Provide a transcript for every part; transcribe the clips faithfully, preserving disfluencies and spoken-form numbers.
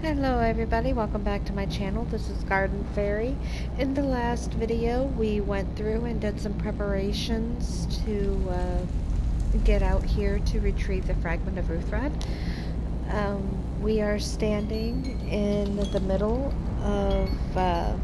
Hello everybody, welcome back to my channel. This is Garden Fairy. In the last video we went through and did some preparations to uh, get out here to retrieve the fragment of Ruthven. Um, we are standing in the middle of uh,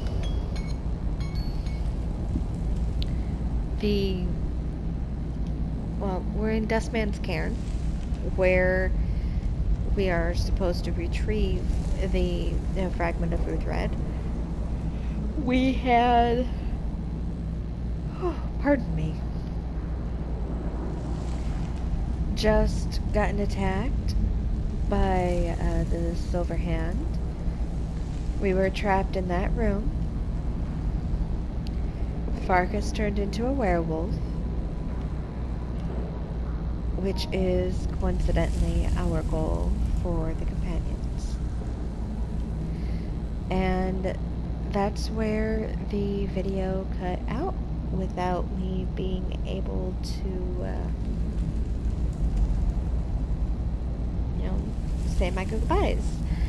the, well, we're in Dustman's Cairn, where we are supposed to retrieve the, the fragment of Ruthven. We had, oh, pardon me, just gotten attacked by uh, the Silver Hand. We were trapped in that room. Farkas turned into a werewolf, which is coincidentally our goal for the companions. And that's where the video cut out without me being able to, uh, you know, say my goodbyes.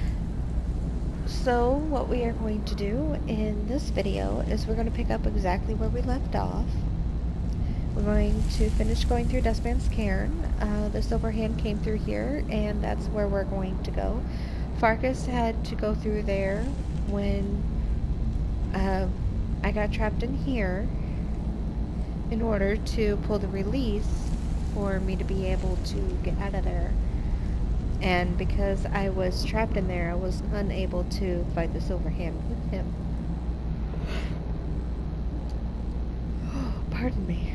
So what we are going to do in this video is we're going to pick up exactly where we left off. We're going to finish going through Dustman's Cairn. Uh, the Silver Hand came through here, and that's where we're going to go. Farkas had to go through there when uh, I got trapped in here in order to pull the release for me to be able to get out of there. And because I was trapped in there, I was unable to fight the Silver Hand with him. Pardon me.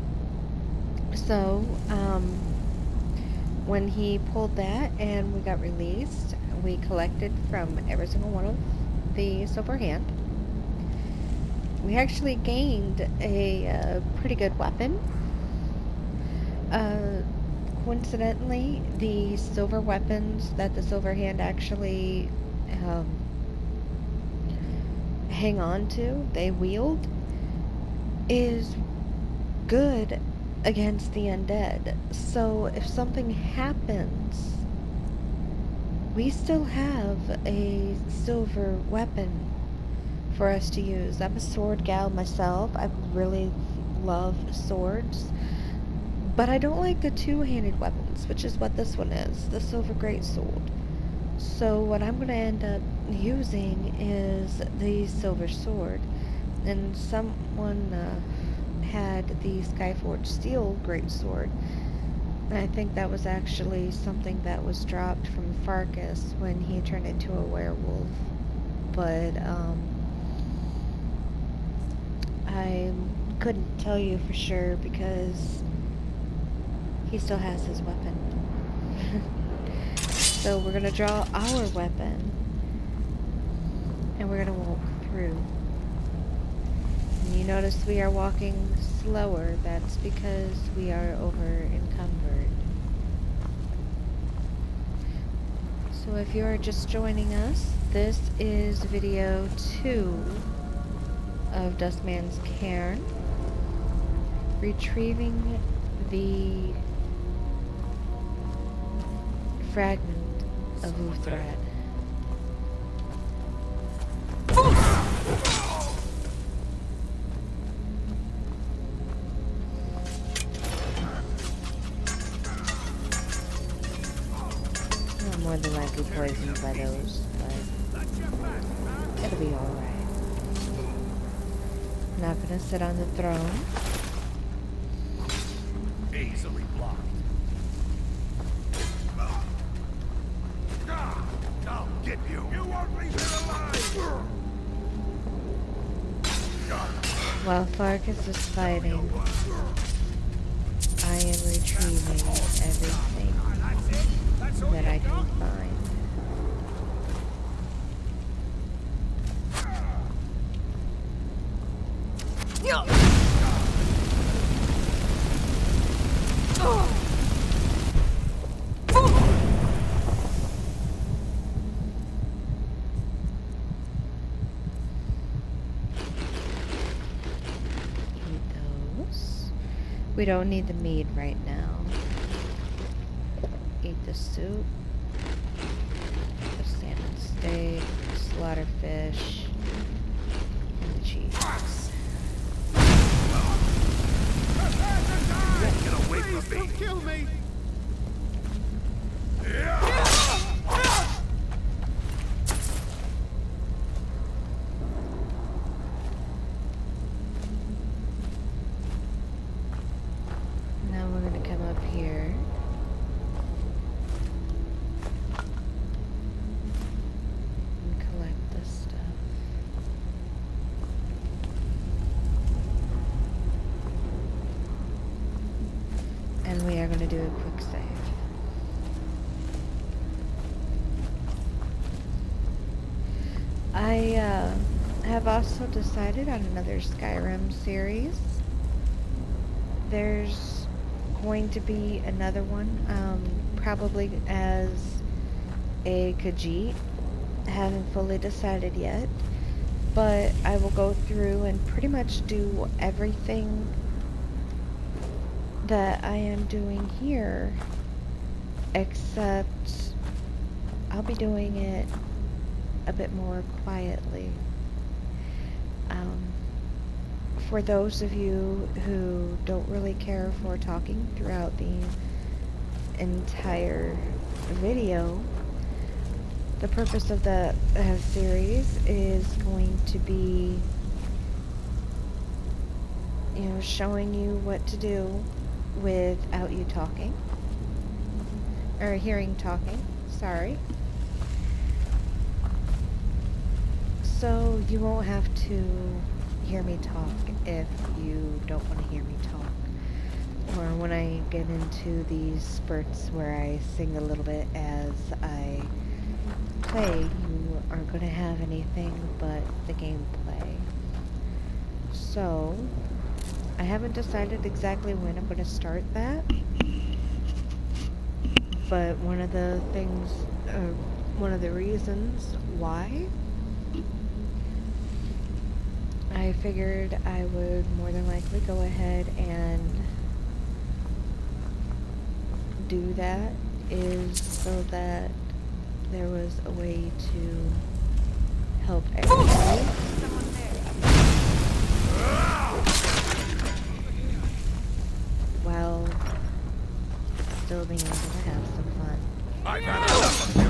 So, um, when he pulled that and we got released, we collected from every single one of the Silver Hand. We actually gained a uh, pretty good weapon. Uh, coincidentally, the silver weapons that the Silver Hand actually um, hang on to, they wield, is good against the undead. So if something happens, we still have a silver weapon for us to use. I'm a sword gal myself. I really love swords, but I don't like the two-handed weapons, which is what this one is, the silver greatsword. So what I'm going to end up using is the silver sword. And someone uh, had the Skyforged Steel Greatsword, and I think that was actually something that was dropped from Farkas when he turned into a werewolf, but um, I couldn't tell you for sure because he still has his weapon. So we're going to draw our weapon, and we're going to walk through. You notice we are walking slower. That's because we are over encumbered. So if you are just joining us, this is video two of Dustman's Cairn, retrieving the fragment of Ruthven. More than likely poisoned by those, but it'll be alright. I'm not gonna sit on the throne. Easily blocked. I'll get you. You won't leave it alive. While Farkas is fighting, I am retrieving everything that I can find. Eat those. We don't need the meat right now. Eat the soup. The salmon underwater fish, and the cheese. Get away from me! Don't kill me! Now we're gonna come up here. And collect this stuff. And we are gonna do a quick save. I uh, have also decided on another Skyrim series. There's going to be another one, um, probably as a Khajiit. Haven't fully decided yet, but I will go through and pretty much do everything that I am doing here, except I'll be doing it a bit more quietly. Um, for those of you who don't really care for talking throughout the entire video, the purpose of the uh, series is going to be, you know, showing you what to do without you talking, or hearing talking, sorry. So you won't have to hear me talk if you don't want to hear me talk. Or when I get into these spurts where I sing a little bit as I play, you aren't going to have anything but the gameplay. So, I haven't decided exactly when I'm going to start that. But one of the things, uh, one of the reasons why I figured I would more than likely go ahead and do that is so that there was a way to help everybody while still being able to have some fun. I've had enough of you!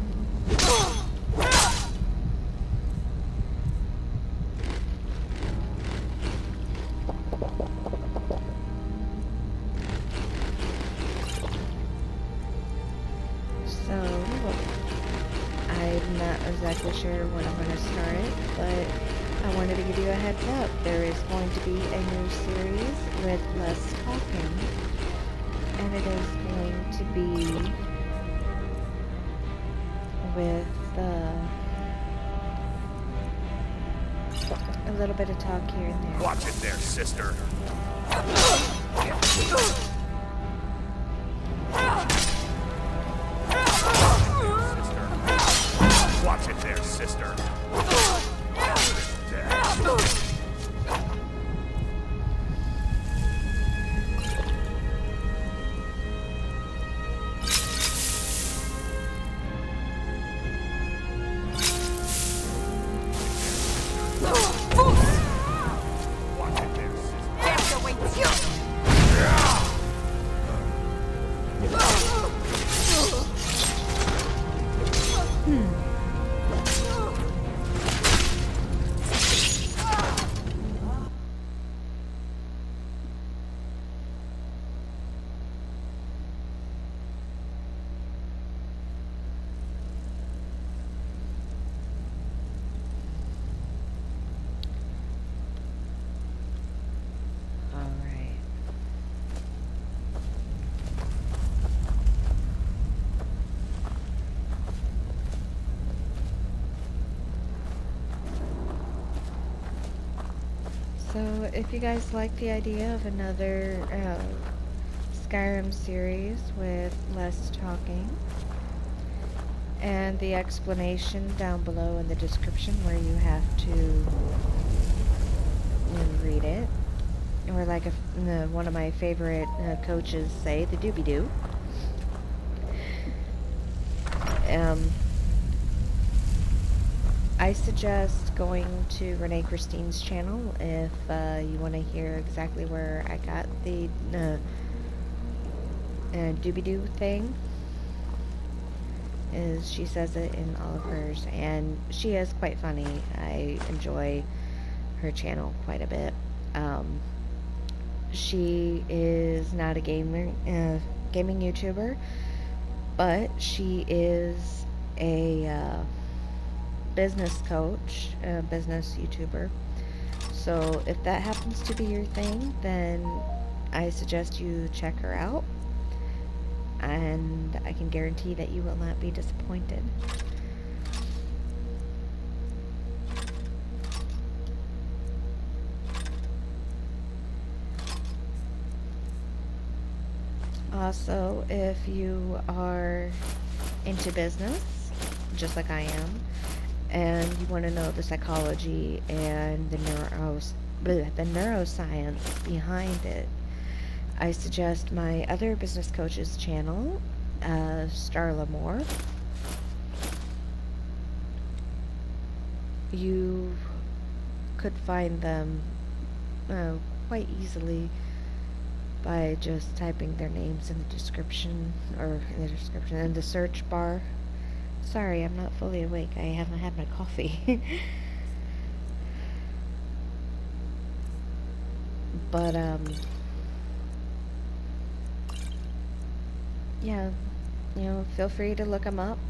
So, I'm not exactly sure when I'm going to start it, but I wanted to give you a heads up. There is going to be a new series with less talking, and it is going to be with uh, a little bit of talk here and there. Watch it there, sister! Watch it there, sister! Watch it there, sister! Alright. So, if you guys like the idea of another uh, Skyrim series with less talking, and the explanation down below in the description where you have to you know, read it, or like a, uh, one of my favorite uh, coaches say, the doobie-doo. Um, I suggest going to Renee Christine's channel if uh, you want to hear exactly where I got the uh, uh, doobie-doo thing. Is she says it in all of hers, and she is quite funny. I enjoy her channel quite a bit. Um, she is not a gamer, uh, gaming YouTuber, but she is a uh, business coach, a business YouTuber. So if that happens to be your thing, then I suggest you check her out, and I can guarantee that you will not be disappointed. Also, if you are into business, just like I am, and you want to know the psychology and the neuros bleh, the neuroscience behind it, I suggest my other business coach's channel, uh, Starla Moore. You could find them uh, quite easily by just typing their names in the description, or in the description, in the search bar. Sorry, I'm not fully awake. I haven't had my coffee. But, um, yeah, you know, feel free to look them up.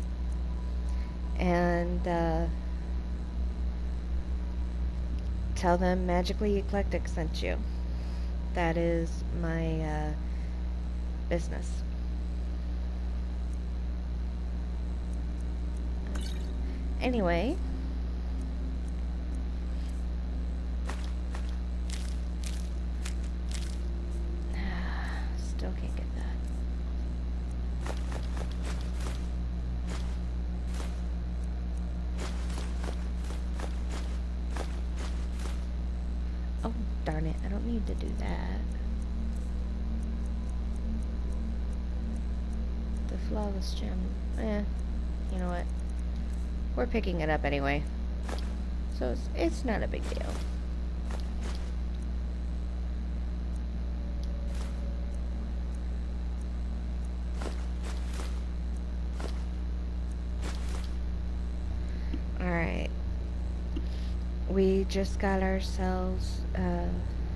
And, uh, tell them Magically Eclectic sent you. That is my, uh, business. Anyway, still can't get that. Oh, darn it, I don't need to do that. The flawless gem. Eh, you know what? We're picking it up anyway, so it's, it's not a big deal. Alright, we just got ourselves uh,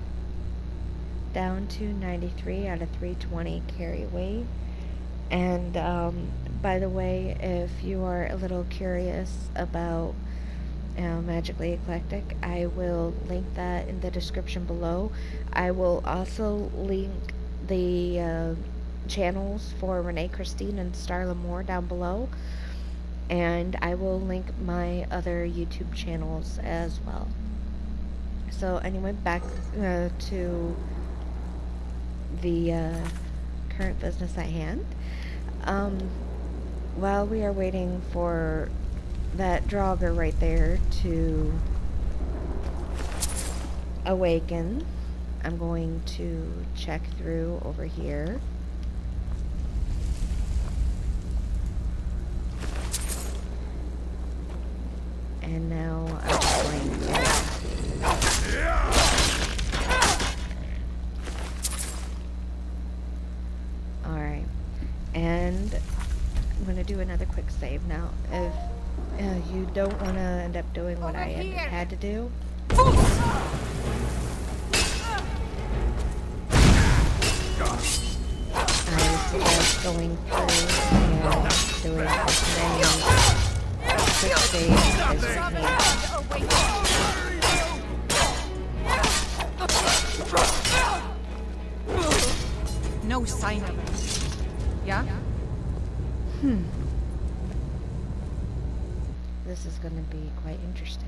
down to ninety-three out of three twenty carry weight. And um, by the way, if you are a little curious about uh, Magically Eclectic, I will link that in the description below. I will also link the uh, channels for Renee Christine and Starla Moore down below. And I will link my other YouTube channels as well. So anyway, back uh, to the uh, current business at hand. Um, while we are waiting for that Draugr right there to awaken, I'm going to check through over here. And now I'm going to... Alright. And I'm going to do another quick save now. If uh, you don't want to end up doing what I had, had to do, I suggest going through and doing as many quick saves as you can. No sign of it. Yeah? Hmm. This is going to be quite interesting.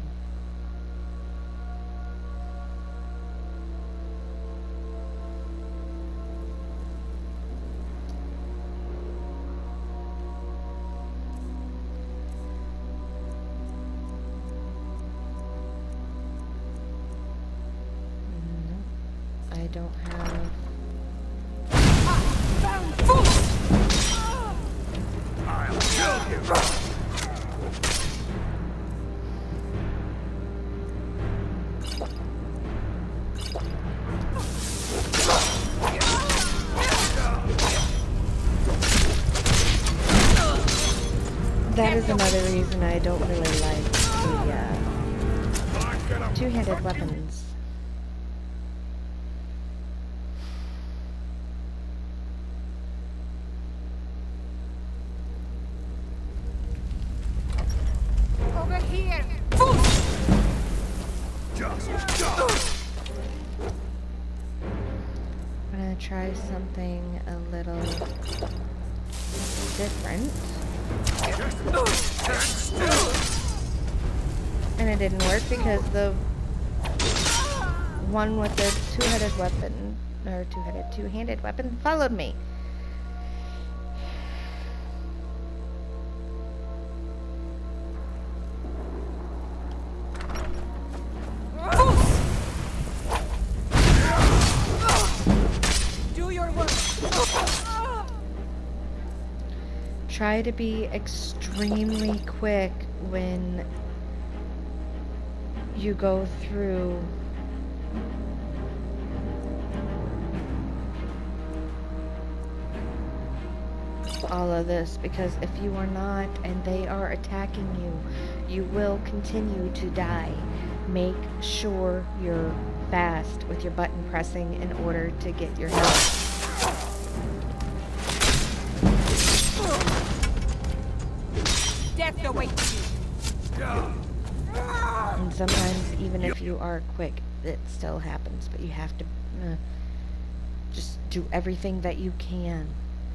No, I don't have... I'll kill you. That is another reason I don't really like the uh, two-handed weapons. Over here. Just go. I'm gonna try something a little different. And it didn't work because the one with the two-headed weapon, or two-headed, two-handed weapon followed me. Do your work. Try to be extremely quick when you go through all of this, because if you are not and they are attacking you, you will continue to die. Make sure you're fast with your button pressing in order to get your health. Death awaits you. And sometimes even if you are quick, it still happens, but you have to uh, just do everything that you can.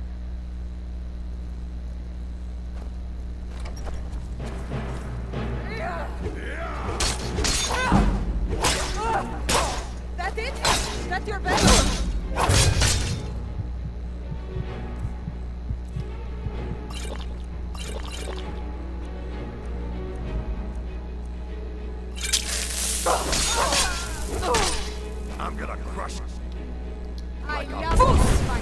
That's it? That's your best? I'm gonna crush it. I love this fight.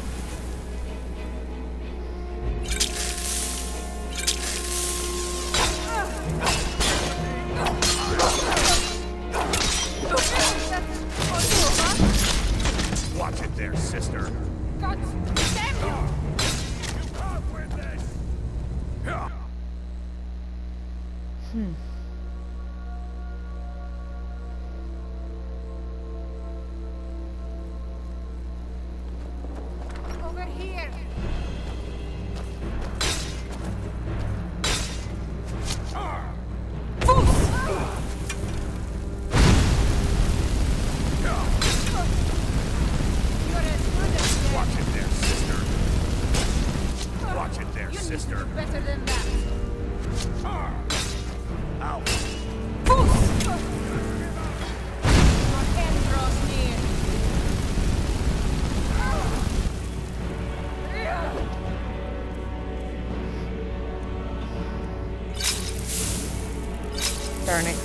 Watch it there, sister. God damn you! You can't win this. Yeah. Hmm. Over here. You're as good as dead. Watch it there, sister. Watch it there, You need to sister. do better than that. Ow. Your end draws near. Darn it.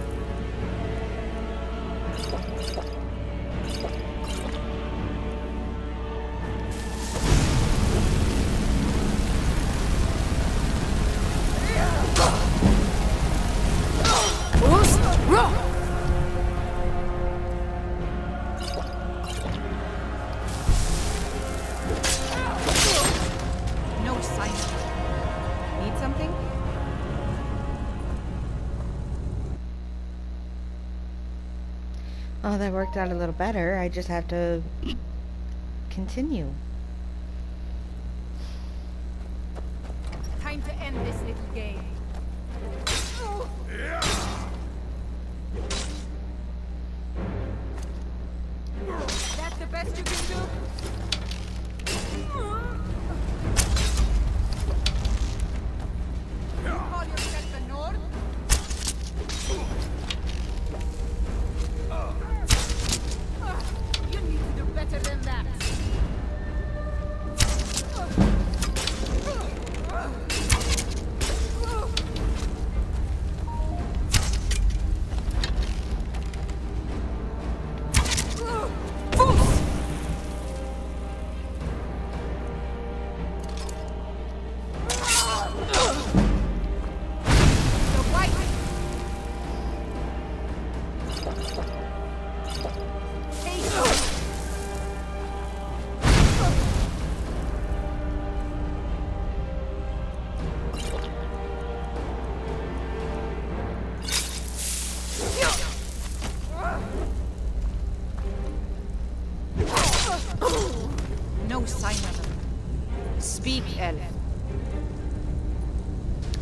No sign of it. Need something? Oh, that worked out a little better. I just have to continue. Time to end this little game. That's the best you can do? You call yourself a Nord? You need to do better than that.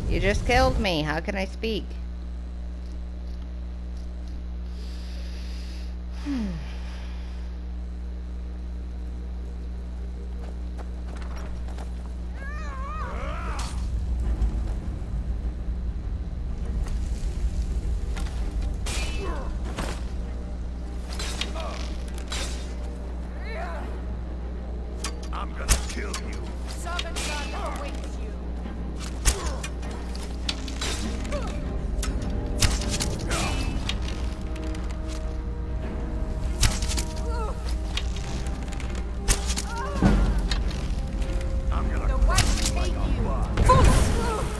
You just killed me. How can I speak? Hmm. I'm gonna kill you. Sovngarde awaits you. I'm gonna The white crush you like take a you. bug.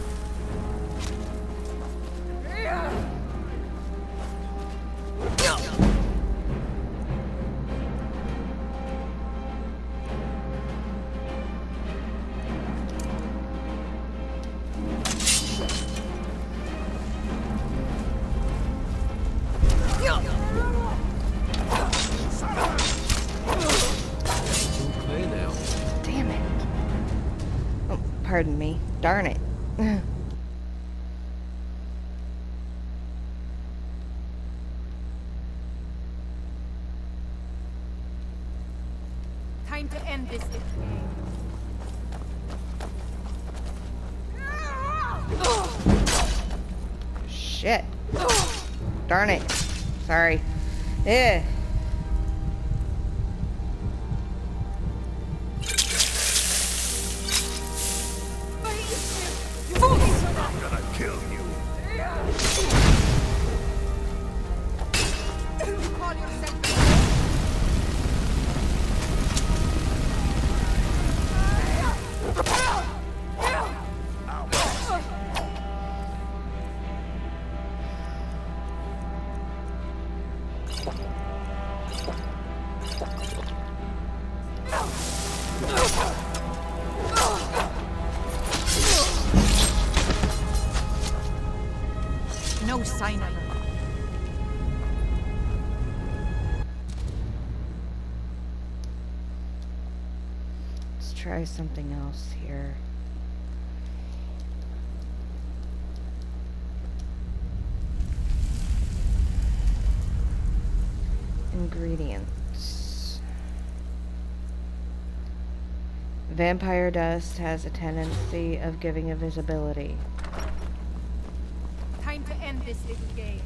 Clear now. Damn it. Oh, pardon me. Darn it. Time to end this little game. Shit. Darn it. Sorry. Yeah. I'm gonna kill you. You call yourself no sign of her. Let's try something else here. Ingredients. Vampire dust has a tendency of giving invisibility. Time to end this little game.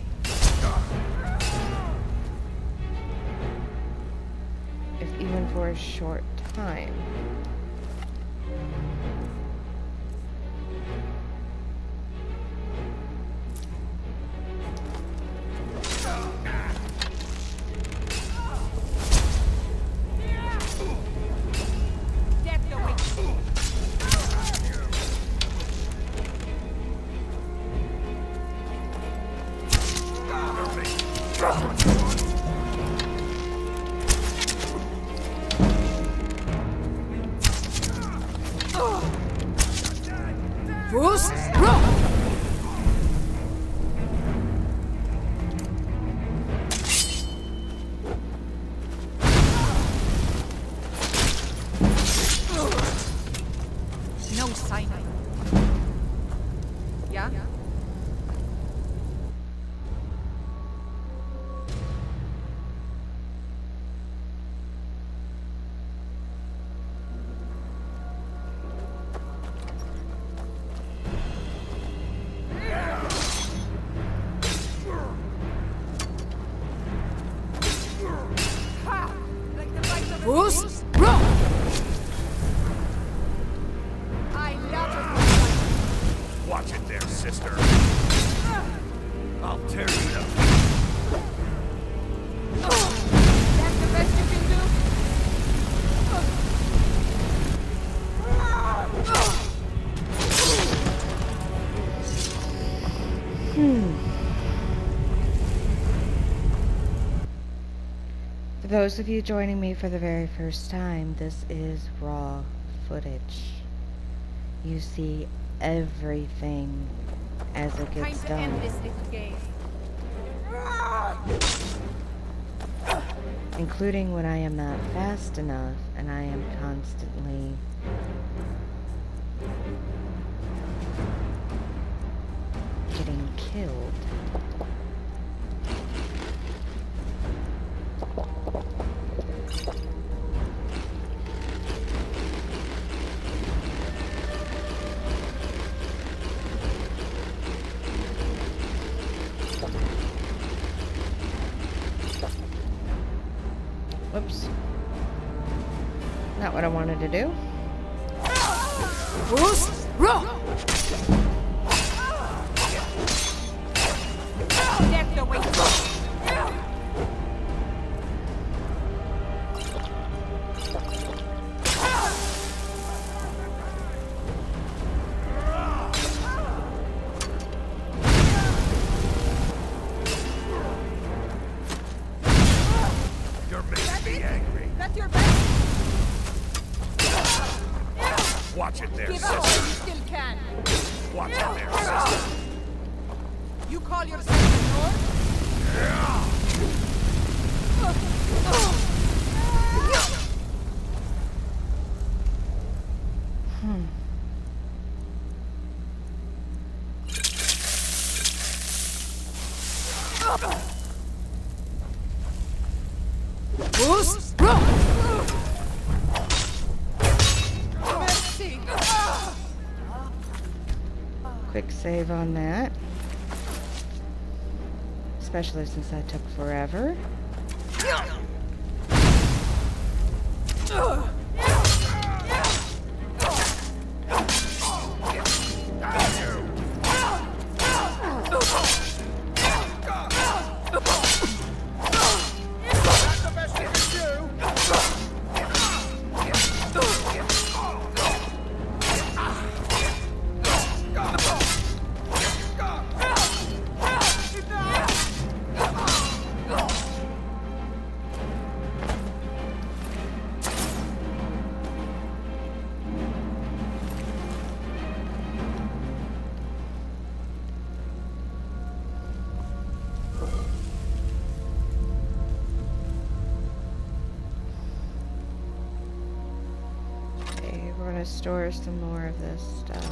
If even for a short time. Death awaits you. Bruce, roll! No sign of her. Yeah? Ha! Like the bite of a Bruce, bull. roll! I love it. Watch it there, sister. I'll tear you to That's the best you can do? Hmm. For those of you joining me for the very first time, this is raw footage. You see everything as it Time gets to end done, this little game. including when I am not fast enough and I am constantly killed. Whoops. Not what I wanted to do. Boost! Roll! Get the way. You're making me angry. That's your best. Watch it there, Give up while sister. you still can. Watch it there, sister. You call yourself a lord? Hmm. Boost! Roll! Mercy. Quick save on that. Especially since that took forever. That's the best you can do. Okay, we're gonna store some more of this stuff.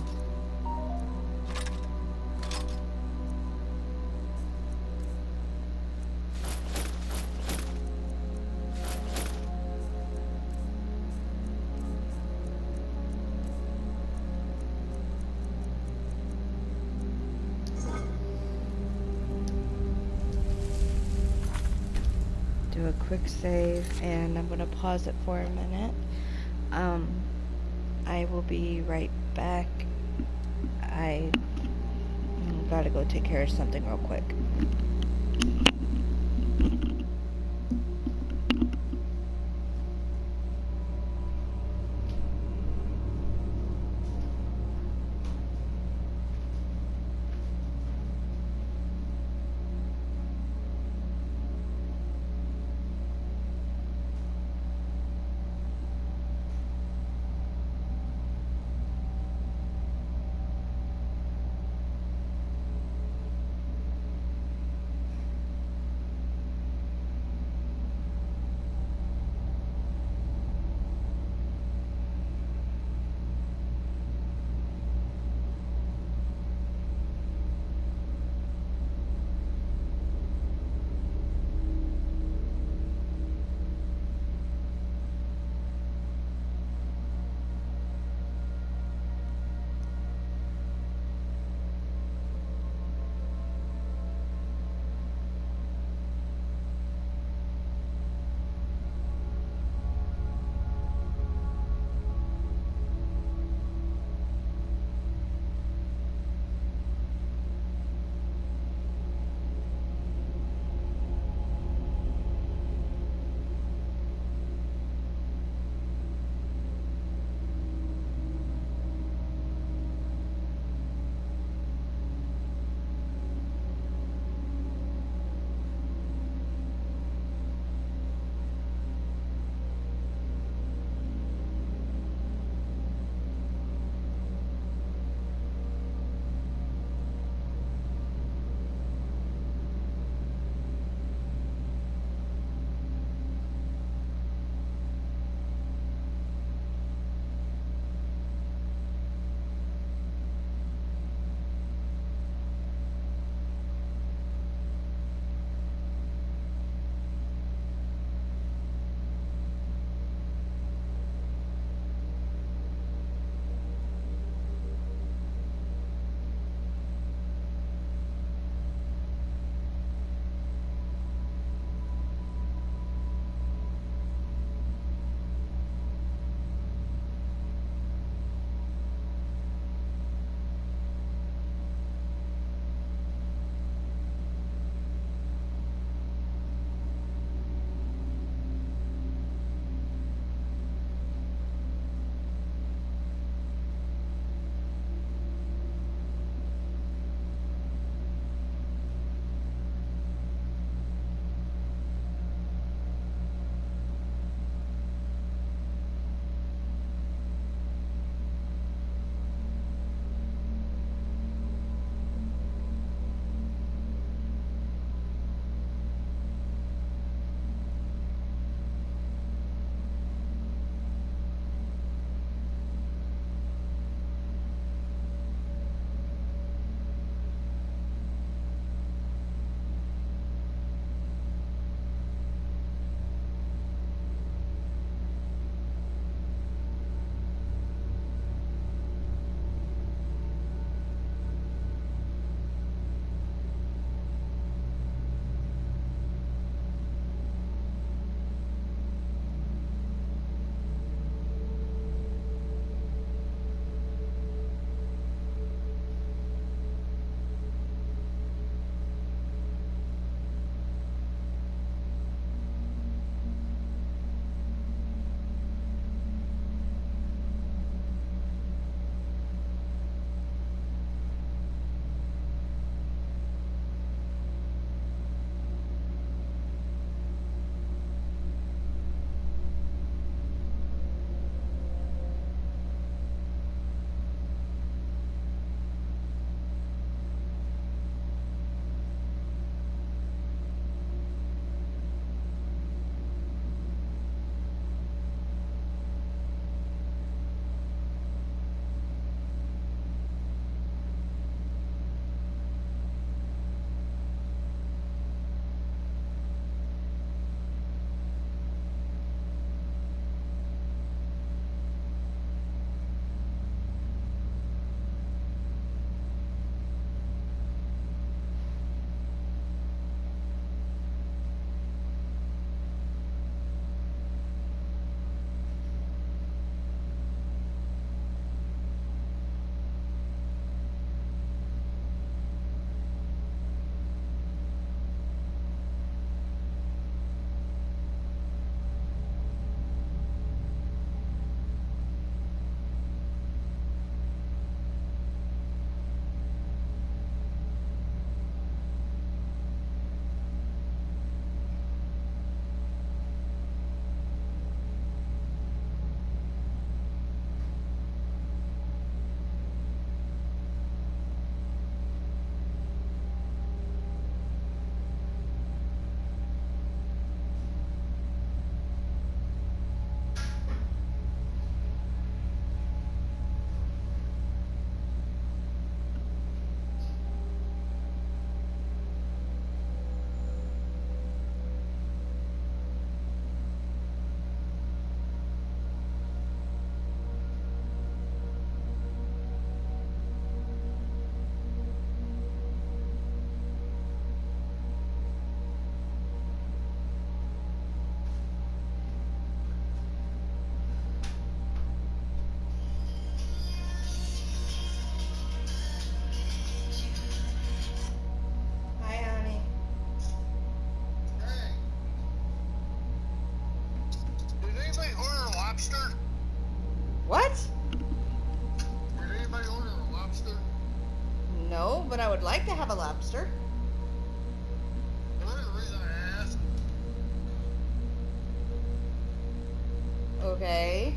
Do a quick save, and I'm gonna pause it for a minute. Um, I will be right back. I mm, gotta go take care of something real quick. No, but I would like to have a lobster. The only reason I asked, Okay.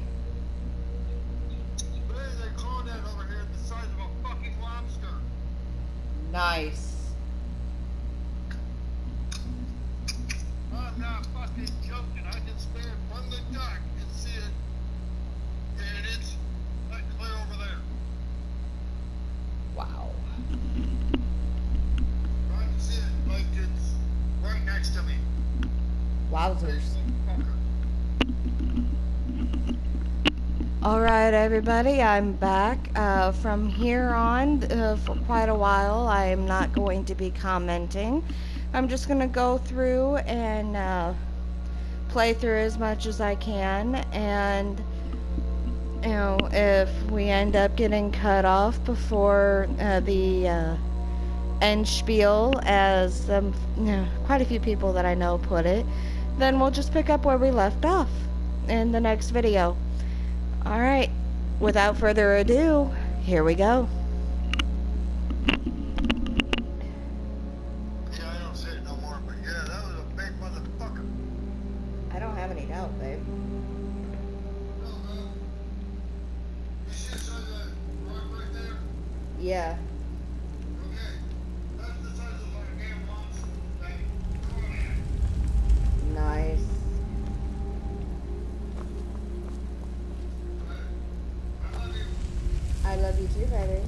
what is they call that over here the size of a fucking lobster? Nice. I'm not fucking joking. I can stare from the dock and see it. And it's like clear over there. Wow. I can see it like it's right next to me. Wowzers. Fucker. Alright everybody, I'm back. Uh, from here on, uh, for quite a while, I'm not going to be commenting. I'm just going to go through and uh, play through as much as I can, and you know, if we end up getting cut off before uh, the uh, end spiel, as um, you know, quite a few people that I know put it, then we'll just pick up where we left off in the next video. Alright, without further ado, here we go. Yeah, I don't say it no more, but yeah, that was a big motherfucker. I don't have any doubt, babe. No, no. You see the size of that rock right there? Yeah. Okay. That's the size of like a damn lobster. Like, come on. Nice. I love you. I love you too, baby.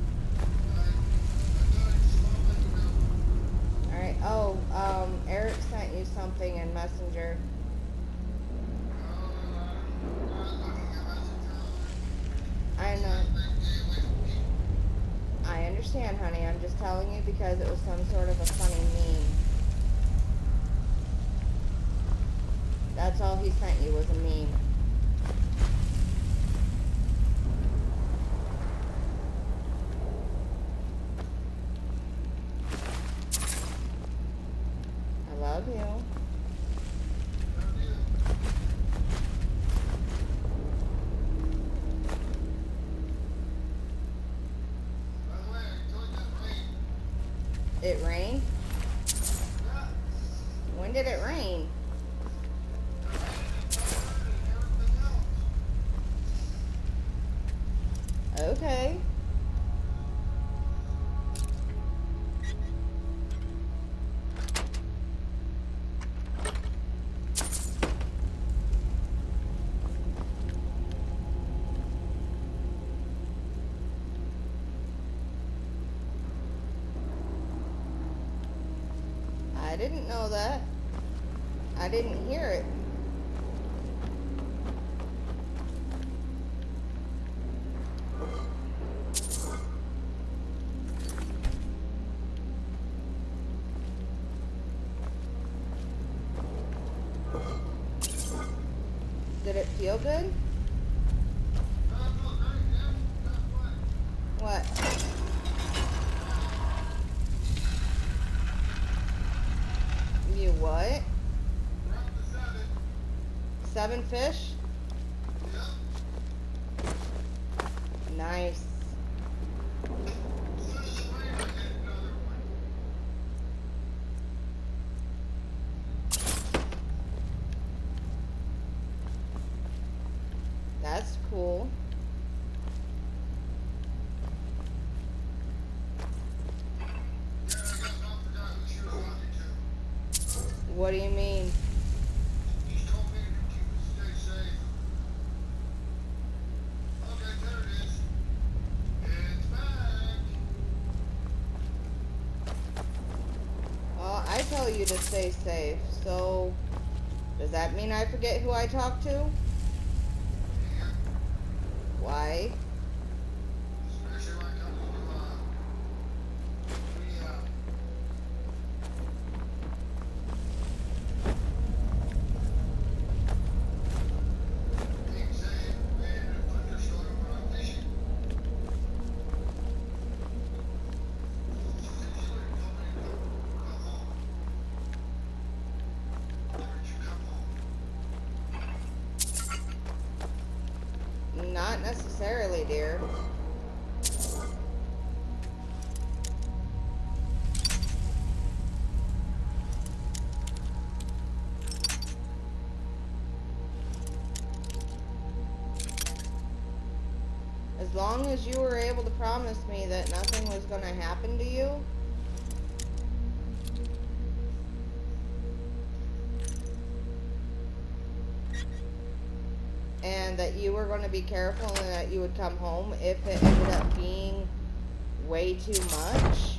Alright, oh, um, Eric sent you something in Messenger. I know. I understand, honey. I'm just telling you because it was some sort of a funny meme. That's all he sent you was a meme. I love you. It rained? When did it rain? Okay. I didn't know that. I didn't hear it. Did it feel good? What? You what? Seven fish? Nice. That's cool. What do you mean? He's told me to keep it stay safe. Okay, there it is. It's back. Well, I tell you to stay safe, so does that mean I forget who I talked to? Why? Especially when it comes to, uh, we, uh, being safe and putting your shoulder when I'm fishing. She said she would have told me to come home. Why didn't you come home? Not necessarily, dear. long as you were able to promise me that nothing was going to happen to you, and that you were going to be careful and that you would come home if it ended up being way too much,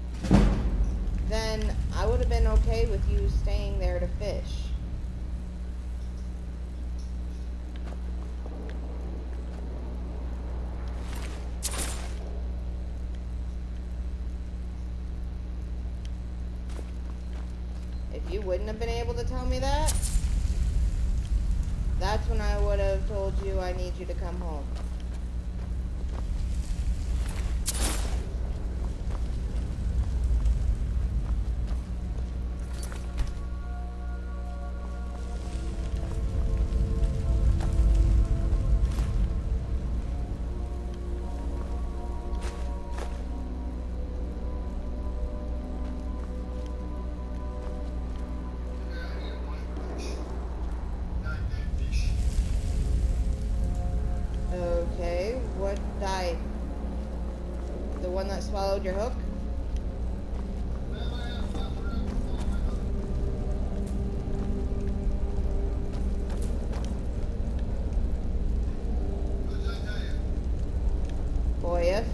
then I would have been okay with you staying there to fish. If you wouldn't have been able to tell me that, that's when I would have told you I need you to come home. Okay, what died? The one that swallowed your hook? Boyeth?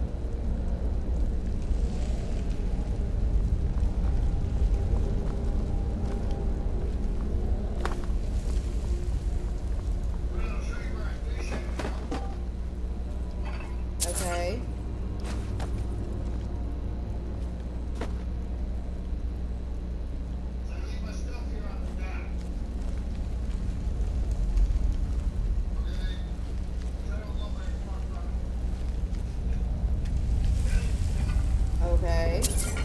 Okay. Okay.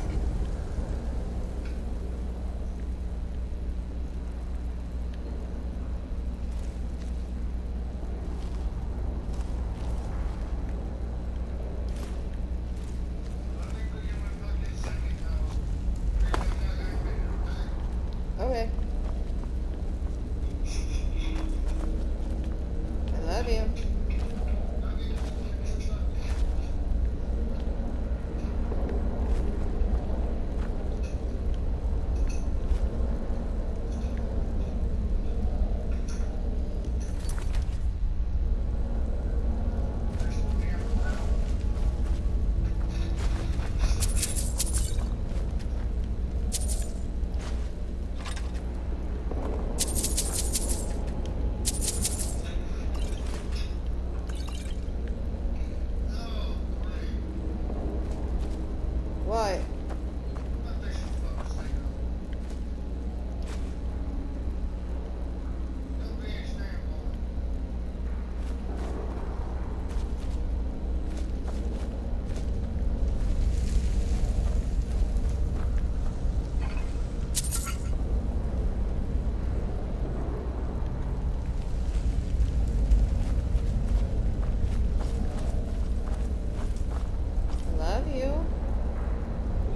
Okay. I love you. What? I love you.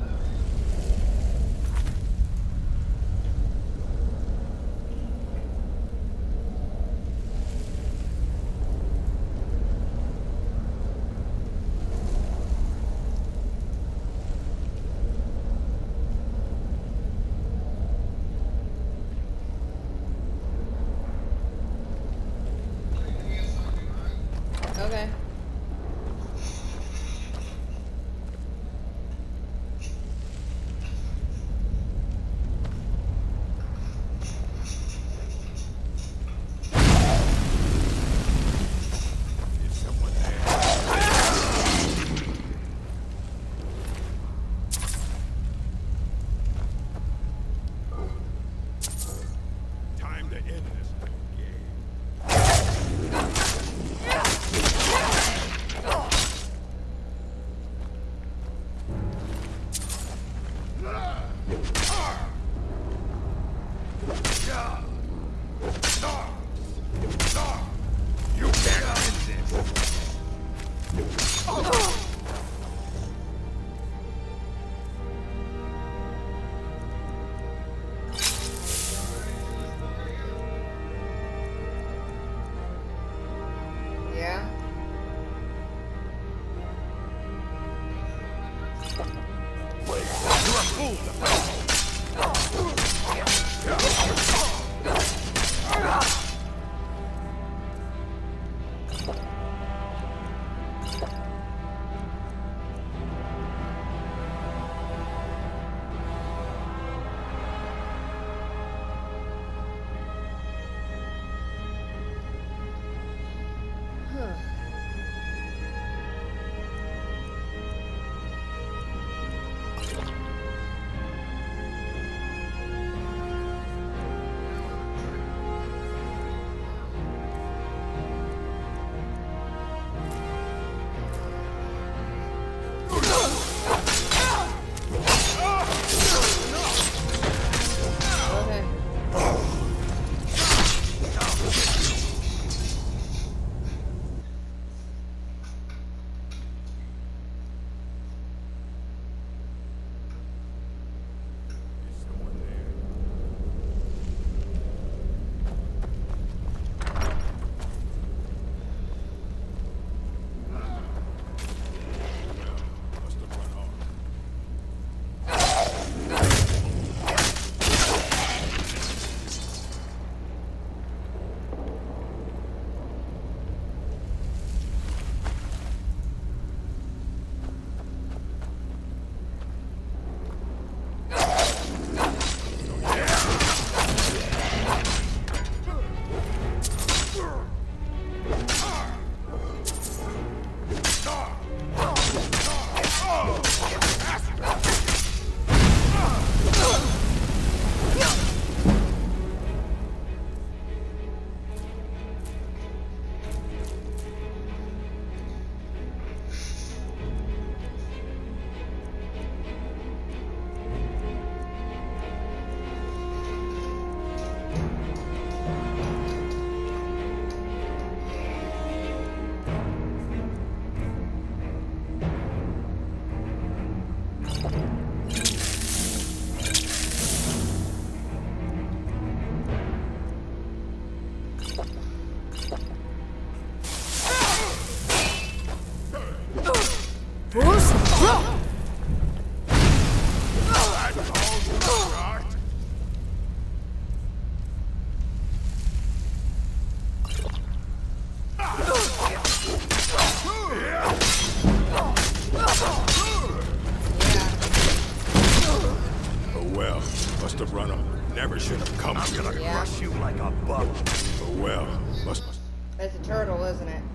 Never should have come. I'm gonna Yeah. crush you like a bug. Oh well, must. It's a turtle, isn't it?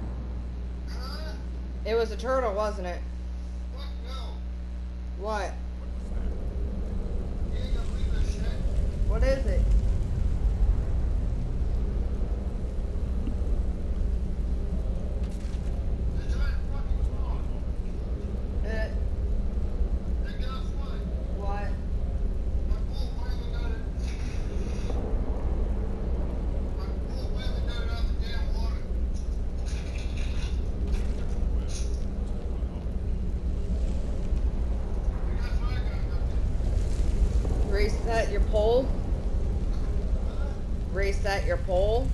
It was a turtle, wasn't it? What? No. What? You ain't gonna believe this shit. What is it? The giant fucking frog. Uh, And guess what? what? My bull finally got it. My bull finally got it out of the damn water. And guess what I got? Reset your pole? Reset your pole?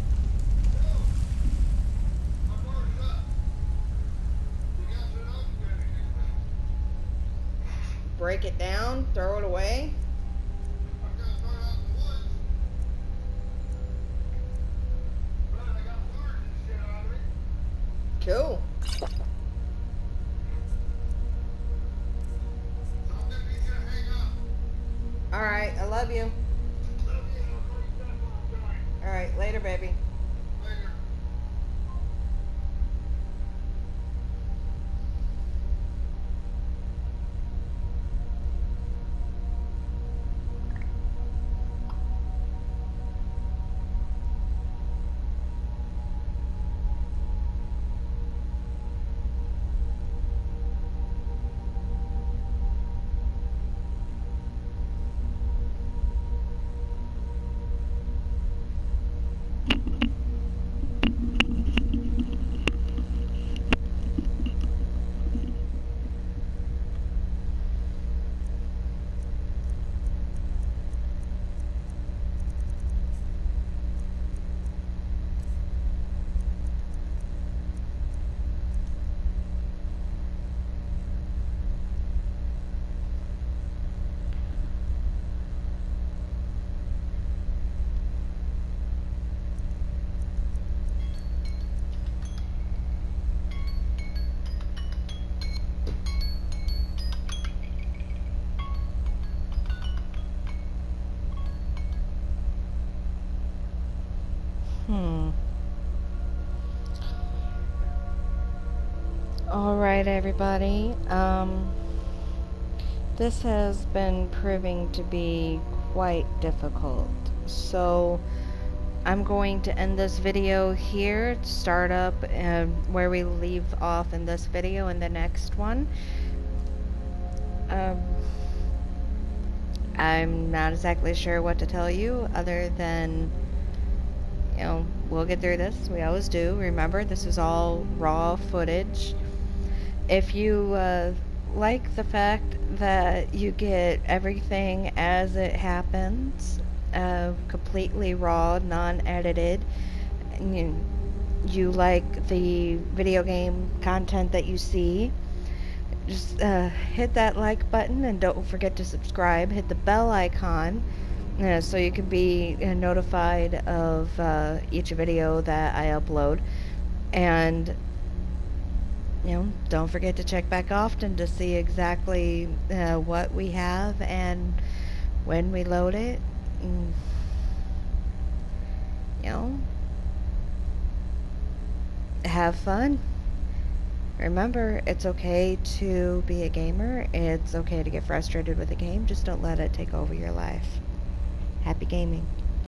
My water's up. You got to know you got anything. Break it down? Throw it away? I'm gonna throw it out in the woods. But I got lures and shit out of it. Cool. So I'm gonna need you to hang up. Alright, I love you. Love you, and I'll call you back when I'm done. Alright, later, baby. Later. Hmm. Alright, everybody. Um, this has been proving to be quite difficult. So, I'm going to end this video here, start up uh, where we leave off in this video in the next one. Um, I'm not exactly sure what to tell you other than, you know, we'll get through this. We always do. Remember, this is all raw footage. If you uh, like the fact that you get everything as it happens, uh, completely raw, non-edited, and you, you like the video game content that you see, just uh, hit that like button and don't forget to subscribe. Hit the bell icon uh, so you can be uh, notified of uh, each video that I upload. And you know, don't forget to check back often to see exactly uh, what we have and when we load it. And, you know, have fun. Remember, it's okay to be a gamer. It's okay to get frustrated with a game. Just don't let it take over your life. Happy gaming.